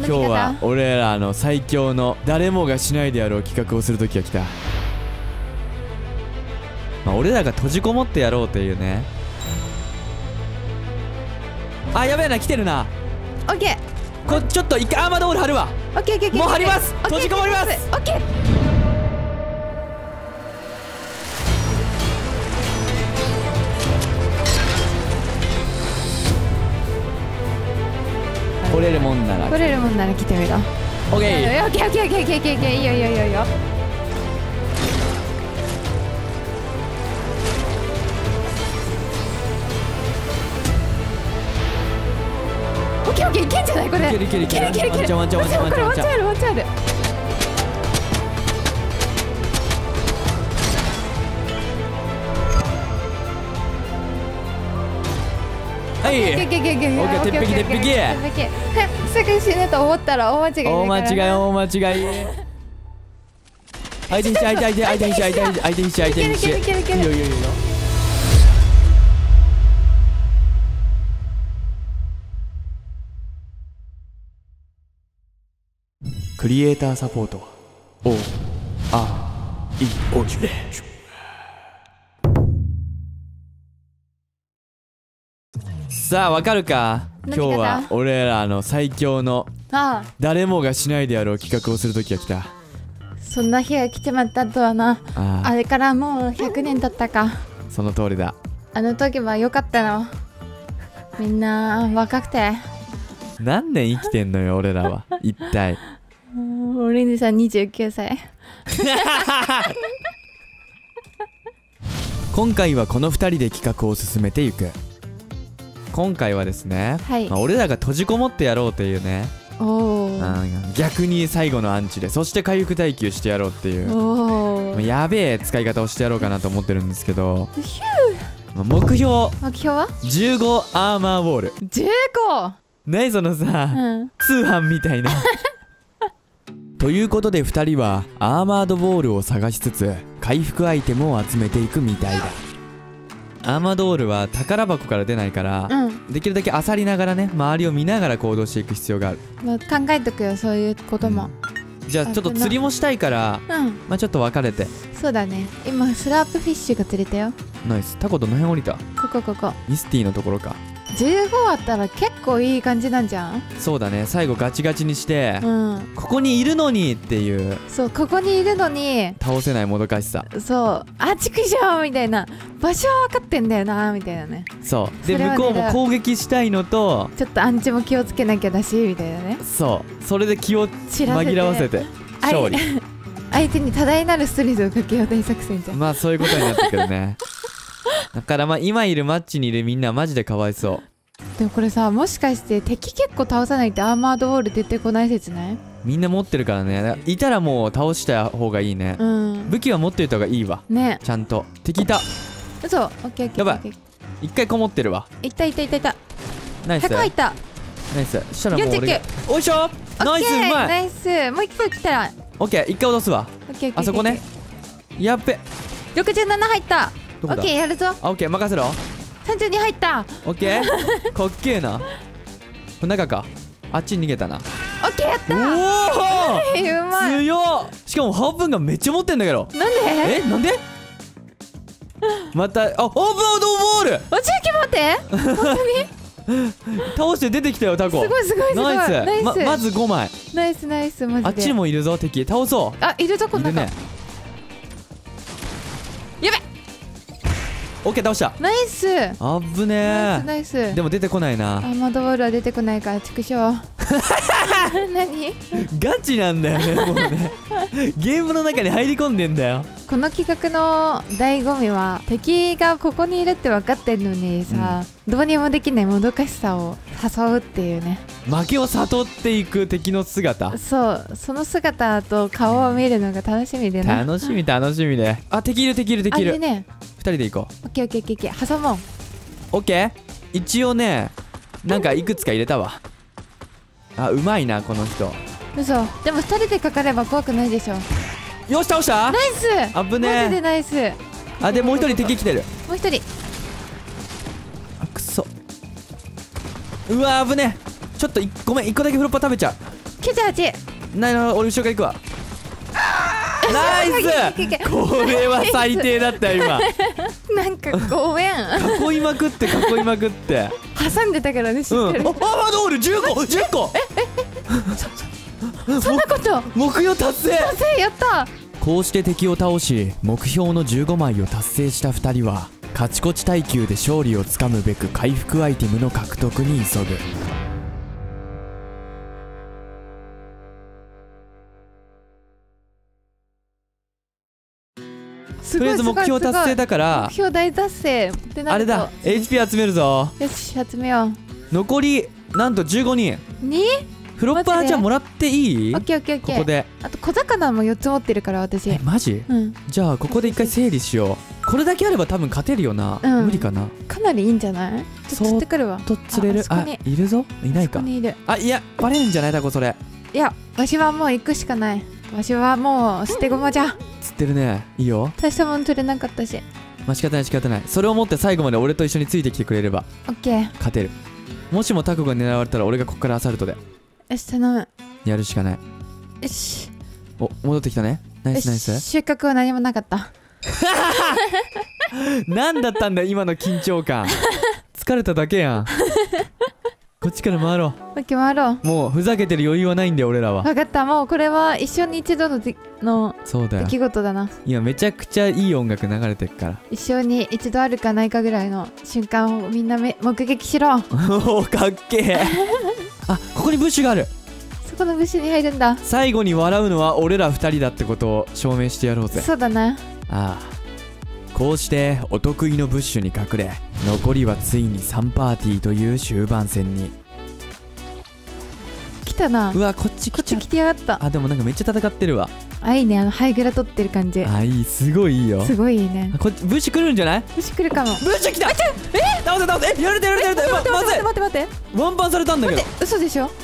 今日は俺らの最強の誰もがしないであろう企画をする時が来た。まあ俺らが閉じこもってやろうというね。あ、やべえな、来てるな。 オッケー。 ちょっと一回アーマードウォール貼るわ。 オッケーオッケー。 もう貼ります。閉じこもります。 オッケー。 来れるもんなら。 来れるもんなら来てみろ。 オッケー。 オッケーオッケーオッケーオッケーオッケーオッケー。いいよいいよいいよいいよ。オッケーオッケー、いけんじゃないこれ。 いけるいけるいける。 いけるいけるいける。 ワンチャンワンチャンワンチャンワンチャン。 これワンチャンあるワンチャンある。 はい。 オッケーオッケーオッケーオッケー。 オッケー、鉄壁鉄壁。 鉄壁。すぐ死ぬと思ったら大間違い。 大間違い大間違い。相手にして相手にして相手にして相手にして相手にして。 いけるいけるいける。 いいよいいよいいよ。クリエイターサポートは OREOJ。 さあわかるか。今日は俺らの最強の誰もがしないであろう企画をする時が来た。 そんな日が来てまったとはな。あれからもう100年経ったか。 その通りだ。 あの時は良かったの。みんな若くて。 何年生きてんのよ俺らは一体。 オレンジさん29歳。 今回はこの2人で企画を進めていく。今回はですね、 はい、 俺らが閉じこもってやろうというね。逆に最後のアンチで、そして回復耐久してやろうっていうやべえ使い方をしてやろうかなと思ってるんですけど、目標は15アーマーウォール。 15？ 何そのさ、通販みたいな。ということで2人はアーマードボールを探しつつ回復アイテムを集めていくみたいだ。アーマードボールは宝箱から出ないから、できるだけ漁りながらね、周りを見ながら行動していく必要がある。 まあ、考えとくよ、そういうことも。 じゃあちょっと釣りもしたいから、まあちょっと分かれて。 そうだね。今スラープフィッシュが釣れたよ。ナイス。タコどの辺降りた？ ここ。 ミスティのところか。 15あったら結構いい感じなんじゃん。 そうだね。最後ガチガチにして、ここにいるのにっていう。 そう、ここにいるのに倒せないもどかしさ。 そう、あちくしょうみたいな、場所は分かってんだよなみたいなね。 そうで、向こうも攻撃したいのと、 ちょっとアンチも気をつけなきゃだしみたいなね。 そう、それで気を紛らわせて勝利。 相手に多大なるストレスをかけよう大作戦じゃん。 まあそういうことになってくるね。だからまあ今いるマッチにいるみんなマジでかわいそう。 でもこれさ、もしかして敵結構倒さないとアーマードウォール出てこない説ね。 みんな持ってるからね。いたらもう倒した方がいいね。武器は持っておいた方がいいわね。ちゃんと敵いた。 嘘。オッケーオッケー。 やばい、一回こもってるわ。 いた。 ナイス。 100入った。 ナイス。したらもう俺がおいしょ。ナイス、うまい。 ナイス。もう一回来たらオッケー。一回落とすわ。あそこね。やっべ。 67入った。オッケー、やるぞ。 オッケー、任せろ。 32入った。 オッケー。かっけえな。これ中か。あっちに逃げたな。 オッケー、やった。 おお、うまい。強っ。しかもハープンがめっちゃ持ってんだけど。 なんで？ なんで？また、オープンアウトボール。 おちゅうき持って。本当に？ 倒して出てきたよタコ。 すごい。 ナイス。まず5枚。 ナイスマジで。 あっちにもいるぞ敵。倒そう。 あ、いるぞこんなの。やべ。 オッケー、倒した。 ナイス。 あぶねー。 ナイス。 でも出てこないな。 アーマードボールは出てこないから畜生。何？ ガチなんだよね、もうね。ゲームの中に入り込んでんだよ。 この企画の醍醐味は敵がここにいるって分かってんのにさ、どうにもできないもどかしさを誘うっていうね。 負けを悟っていく敵の姿。 そう、その姿と顔を見るのが楽しみでな。 楽しみで。あ、敵いる。あれね。2人で行こう。 オッケー。挟もう。 オッケー。一応ね、なんかいくつか入れたわ。あ、うまいなこの人。 嘘。でも2人でかかれば怖くないでしょ。 よし、倒した。 ナイス。 あぶねえ。 マジでナイス。 あ、でもう一人敵来てる。 もう一人。 あ、くそ。うわ、あぶねえ。ちょっとごめん、1個だけフロッパー食べちゃう。 98。 ないな、俺後ろから行くわ。ナイス。これは最低だったよ今。 なんかごめん。 囲いまくって囲いまくって。 挟んでたからね、知ってる。 アーマードウォール10個。 そんなこと。 目標達成。 やった。 こうして敵を倒し目標の15枚を達成した2人はカチコチ耐久で勝利をつかむべく回復アイテムの獲得に急ぐ。とりあえず目標達成だから目標大達成ってなるとあれだ、 HP 集めるぞ。 よし、集めよう。 残りなんと15人。フロッパーじゃあもらっていい？ オッケーオッケーオッケー。 ここであと小魚も4つ持ってるから私。 マジ？じゃあここで一回整理しよう。これだけあれば多分勝てるよな。無理かな。 かなりいいんじゃない？釣ってくるわ。 と釣れる。あ、いるぞ。いないか。あ、いやバレるんじゃないだこそれ。 いや、わしはもう行くしかない。わしはもう捨て駒じゃ。 釣ってるね。いいよ。 大したもん釣れなかったし。 まあ仕方ない仕方ない。それを持って最後まで俺と一緒についてきてくれればオッケー。 勝てる。もしもタコが狙われたら俺がここからアサルトで。 よし、頼む。 やるしかない。 よし。 お、戻ってきたね。ナイスナイス。 収穫は何もなかった。 何だったんだ今の緊張感。疲れただけやん。こっちから回ろう。 オッケー、回ろう。 もうふざけてる余裕はないんだよ俺らは。 分かった。もうこれは一生に一度のそうだよ。 出来事だな。 今めちゃくちゃいい音楽流れてるから。 一生に一度あるかないかぐらいの瞬間をみんな目撃しろ。 おお、かっけえ。あ、ここにブッシュがある。 そこのブッシュに入るんだ。 最後に笑うのは俺ら2人だってことを証明してやろうぜ。 そうだな。 ああ、こうしてお得意のブッシュに隠れ、残りはついに3パーティーという終盤戦に。 来たな。 うわ、こっち来てやがった。 あ、でもなんかめっちゃ戦ってるわ。 あ、いいね。ハイグラ取ってる感じ。 あ、いい。すごいいいよ。 すごいいいね。 こっちブッシュ来るんじゃない？ ブッシュ来るかも。 ブッシュ来た。倒せ倒せ。やられたやられた。 待って待って。 ワンパンされたんだけど。 嘘でしょ。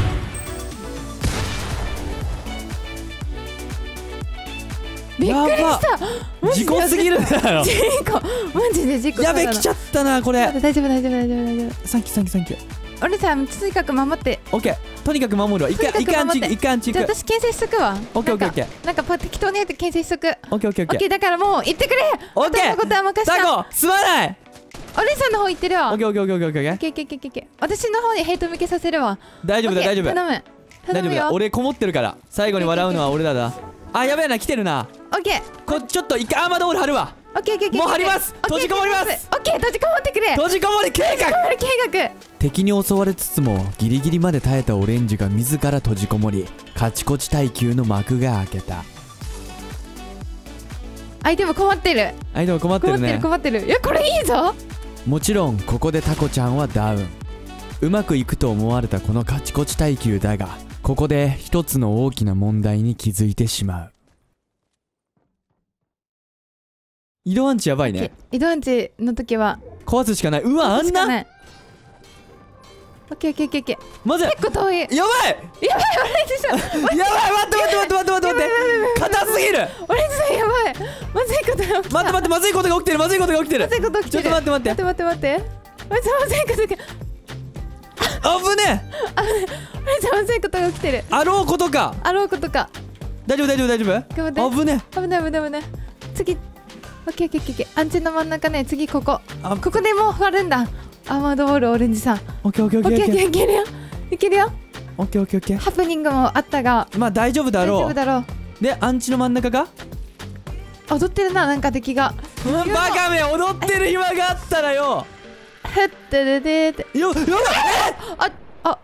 びっくりした。 事故すぎるだろ。 事故、マジで事故。 やべ、来ちゃったなこれ。 大丈夫大丈夫大丈夫大丈夫。 サンキューサンキューサンキュー。 俺さ、とにかく守って。 オッケー。とにかく守るわ。一回アンチ行く。 じゃあ私牽制しとくわ。 オッケーオッケーオッケー。 なんか適当にやって牽制しとく。 オッケーオッケーオッケー。 オッケー、だからもう行ってくれ。 オッケー。 私のことは任せた。 タコすまない。 お姉さんの方行ってるわ。 オッケーオッケーオッケーオッケーオッケー。 オッケーオッケーオッケーオッケー。私の方にヘイト向けさせるわ。 大丈夫だ大丈夫。 頼む。 大丈夫だ。俺こもってるから。最後に笑うのは俺らだ。あ、やべえな、来てるな。 オッケー。ちょっと一回アーマードウォール張るわ。 オッケーオッケーオッケー。 もう張ります。閉じこもります。 オッケー、閉じこもってくれ。 閉じこもり計画。敵に襲われつつもギリギリまで耐えたオレンジが自ら閉じこもり、カチコチ耐久の幕が開けた。 相手も困ってる。 相手も困ってるね。 困ってる。いや、これいいぞ。 もちろんここでタコちゃんはダウン。うまくいくと思われたこのカチコチ耐久だが、ここで一つの大きな問題に気づいてしまう。移動アンチやばいね。 移動アンチの時は壊すしかない。うわ、あんな。 オッケーオッケーオッケー。 まずい。 結構遠い。やばいやばい、 オレンジさん。 やばい、待って硬すぎる。 オレンジさんやばい。まずいことが起きた。 待って、まずいことが起きてる。 ちょっと待って。 まずいことが。 まずいことが。危ねえ。まずいことが起きてる。 あろうことか。大丈夫。危ねえ。次。オッケー。アンチの真ん中ね。次ここでもう割るんだ。アーマードウォールオレンジさん。 オッケー。 いけるよ。 オッケー。 ハプニングもあったが、 まあ大丈夫だろう。で、アンチの真ん中が踊ってるな、なんか敵が。 バカめ、踊ってる暇があったらよ。 へってででーって。 やばい。 あ。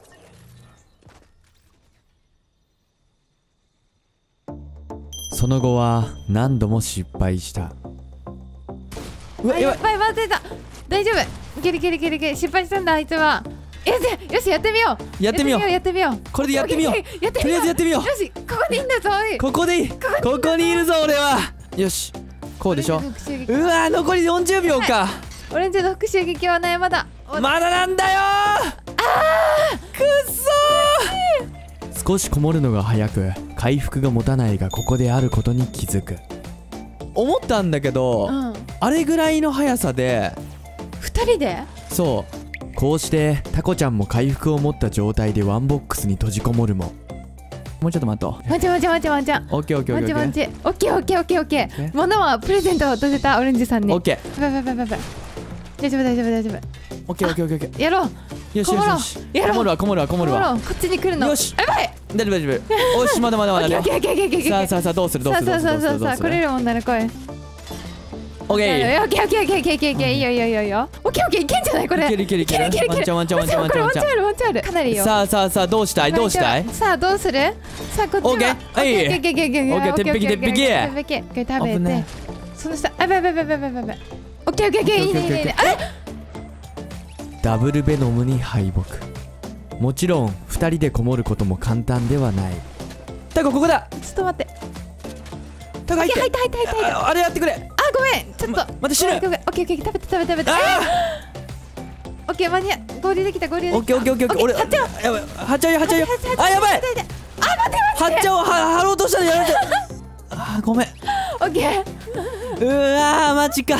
その後は何度も失敗した。 やばい、待ってた。大丈夫。いける。失敗したんだ、あいつは。よし、やってみよう。 やってみよう。これでやってみよう。とりあえずやってみよう。 よし、ここでいいんだぞ。 ここでいい。ここにいるぞ俺は。よし、こうでしょ。うわ、残り40秒か。 オレンジの復讐劇はね、まだなんだよー。くっそー。少しこもるのが早く回復が持たないが、ここであることに気づく。思ったんだけど、あれぐらいの速さで 2人でそうこうしてタコちゃんも回復を持った状態でワンボックスに閉じこもるも、もうちょっと待とう。 ワンちゃんワンちゃんワンちゃんワンちゃん。 オッケーオッケーオッケーワンちゃんワンちゃん。オッケーオッケーオッケーオッケー。物はプレゼントを出せたオレンジさんに。 オッケー。 やばいやばいやばいやばい。大丈夫大丈夫大丈夫。 オッケーオッケーオッケー。 やろう。 よしよしよし。 やろう。 こもるわこもるわこもるわ。 こっちに来るの。 よし。 やばい。 大丈夫大丈夫。おし、まだまだまだね。 オッケーオッケーオッケーオッケー。 さあさあさあ、どうするどうするどうするどうするどうする。 さあ来れるもんなら来い。 オッケー。 オッケーオッケーオッケーオッケーオッケーオッケー。いいよいいよいいよいいよ。オッケーオッケーいけんじゃないこれ。 いけるいけるいける。ワンチャンワンチャンワンチャンワンチャンワンチャン。 これワンチャンあるワンチャンある。かなりよ。 さあさあさあ、どうしたいどうしたい。 さあどうする。さあこっちは。 オッケー。はい。 オッケーオッケーオッケーオッケー。 オッケー、鉄壁鉄壁。 鉄壁。これ食べて。その下。あべべべべべべべ。オッケーオッケーオッケー。いいねいいねいいね。あれ。 ダブルベノムに敗北。もちろん2人でこもることも簡単ではない。タコここだ。 ちょっと待って。 タコ入って。 入ったあれやってくれ。 あごめんちょっと。 待って死ぬ。 オッケーオッケー食べて食べて食べて。オッケー間に合う。合流できた合流できた。 オッケーオッケーオッケー。俺やばい。はっちゃうよはっちゃうよ。あやばい。 あ待ってはっちゃうはろうとしたらやられて。あごめん。 オッケー。 うわマジか。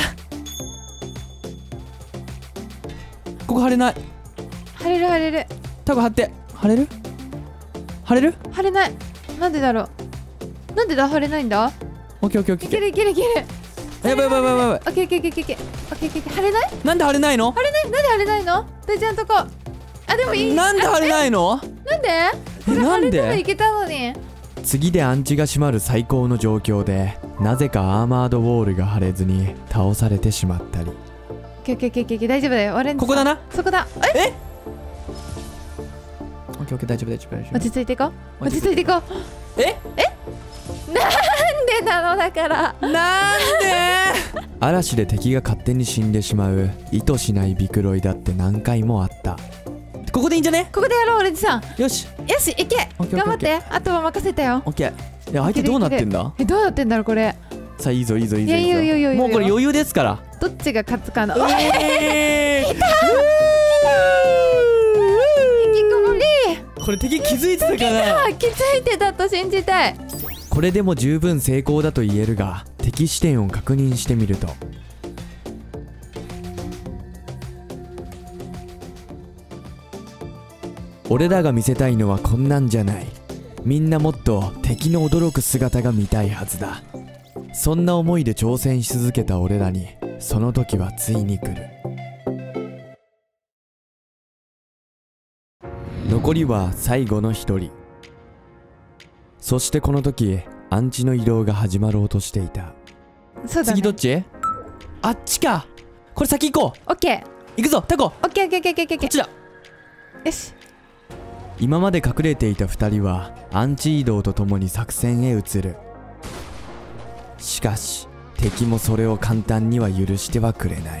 ここ貼れない。 貼れる貼れる。 タコ貼って。貼れる貼れる。 貼れない。なんでだろう。なんでだ貼れないんだ。 オッケーオッケーオッケー。 いけるいけるいける。 やばいやばいやばいやばい。 オッケーオッケーオッケーオッケーオッケーオッケー。貼れない。 なんで貼れないの。 貼れない。なんで貼れないの。大ちゃんとこ。あでもいい。 なんで貼れないの。 なんで。これ貼れたらいけたのに。 次でアンチが閉まる最高の状況で、なぜかアーマードウォールが貼れずに倒されてしまったり。 オッケーオッケーオッケー大丈夫だよ。オレンジ。 ここだな。 そこだ。 え。オッケーオッケー大丈夫大丈夫大丈夫。 落ち着いていこう。落ち着いていこう。 えなんでなのだから。 なんで。嵐で敵が勝手に死んでしまう意図しないビクロイだって何回もあった。ここでいいんじゃね。 ここでやろうオレンジさん。 よしよし行け。頑張って。あとは任せたよ。 オッケー。いや相手どうなってんだ。 どうなってんだろうこれ。 さあいいぞいいぞいいぞ。 いやいやいやいや。 もうこれ余裕ですから。 どっちが勝つかの。 来た。 引きこもり。 これ敵気づいてたかな。 気づいてたと信じたい。 これでも十分成功だと言えるが、敵視点を確認してみると、俺らが見せたいのはこんなんじゃない。みんなもっと敵の驚く姿が見たいはずだ。そんな思いで挑戦し続けた俺らにその時はついに来る。残りは最後の一人。そしてこの時アンチの移動が始まろうとしていた。 そうだね。 次どっち。あっちか。これ先行こう。 オッケー。 行くぞタコ。 オッケーオッケーオッケーオッケー。 こっちだ。 よし。 今まで隠れていた2人はアンチ移動とともに作戦へ移る。しかし敵もそれを簡単には許してはくれない。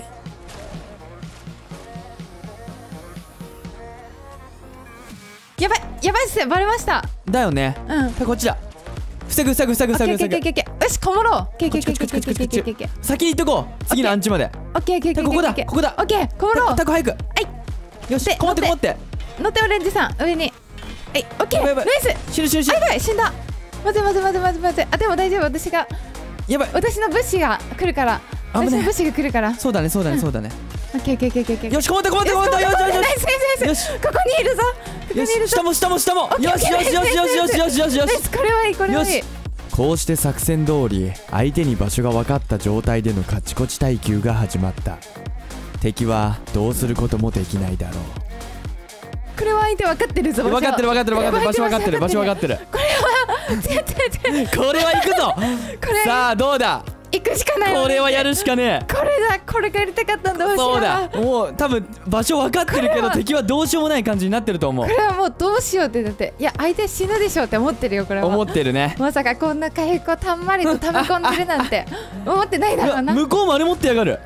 やばいやばいっすよ。バレました。 だよね。こっちだ。防ぐ防ぐ防ぐ防ぐ防ぐ。 よしこもろう。 先に行っとこう。次のアンチまで。 オッケーオッケー。 ここだここだ。 オッケーこもろう。 タコ早く。よしこもってこもって。 乗ってオレンジさん上に。はい、オッケー。ナイス。 死ぬ死ぬ死ぬ。 やばい死んだ。まずまずまずまずまず。あでも大丈夫。私がやばい。 私の物資が来るから。私の物資が来るから。 そうだねそうだねそうだね。 オッケーオッケーオッケー。 よしこもってこもってこもって。よしよしよし。 ナイスナイスナイス。ここにいるぞ。 よし下も下も下も。よしよしよしよしよしよしよしよし。 これはいいこれはいい。 こうして作戦通り相手に場所が分かった状態でのカチコチ耐久が始まった。敵はどうすることもできないだろう。 これは相手分かってるぞ。 分かってる分かってる分かってる。場所分かってる場所分かってる。 これはこれは行くぞ。さあどうだ。 行くしかない。 これはやるしかねえ。 これだ。これがやりたかったんだ。 そうだ。もう多分場所分かってるけど敵はどうしようもない感じになってると思う。 これはもうどうしようってだって、いや相手死ぬでしょうって思ってるよ。これは思ってるね。 まさかこんな回復をたんまりと溜め込んでるなんて思ってないだろうな。 向こうもあれ持ってやがる。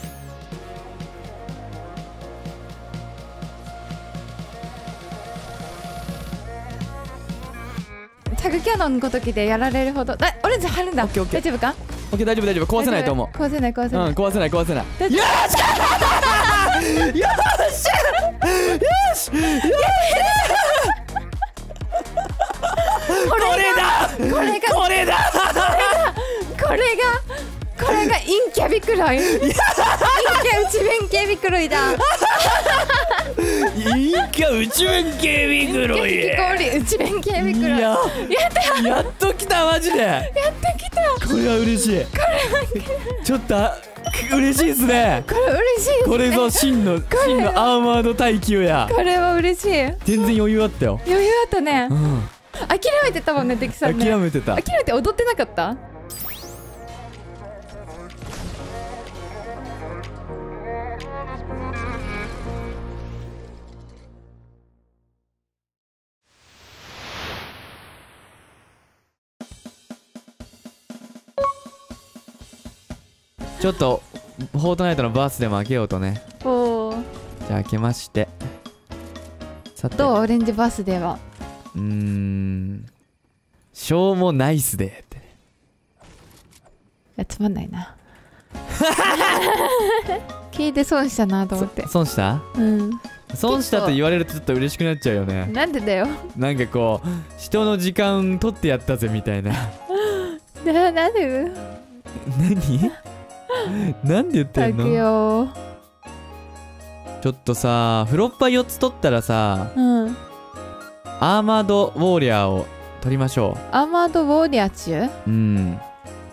タグキャノンごときでやられるほど。オレンジ貼るんだ。大丈夫か。 オッケー大丈夫大丈夫。壊せないと思う。 壊せない壊せない。 壊せない壊せない。よしよしよし。これだこれがこれだこれが陰キャビクロイ。陰キャ内弁慶ビクロイだ。 いいか宇宙警備黒い。 宇宙警備黒い。 やっと来たマジで。やっと来た。これは嬉しい。ちょっと嬉しいですね。 これ嬉しいですね。 これぞ真のアーマード耐久や。 これは嬉しい。 全然余裕あったよ。 余裕あったね。 うん。 諦めてたもんね、テキさんね。 諦めてた。 諦めて踊ってなかった？ ちょっとフォートナイトのバースでも開けようとね。 おお。 じゃあ開けまして。さて。 どうオレンジバースデーは？ しょうもナイスでってね。 いやつまんないな。聞いて損したなと思って。 損した？ うん。 損したと言われるとちょっと嬉しくなっちゃうよね。 なんでだよ。 なんかこう人の時間取ってやったぜみたいな。 なんで？ 何？なんで言ってんの？ よちょっとさ、フロッパー4つ取ったらさ、 うん。 アーマードウォーリアーを取りましょう。 アーマードウォーリアー中？ うん。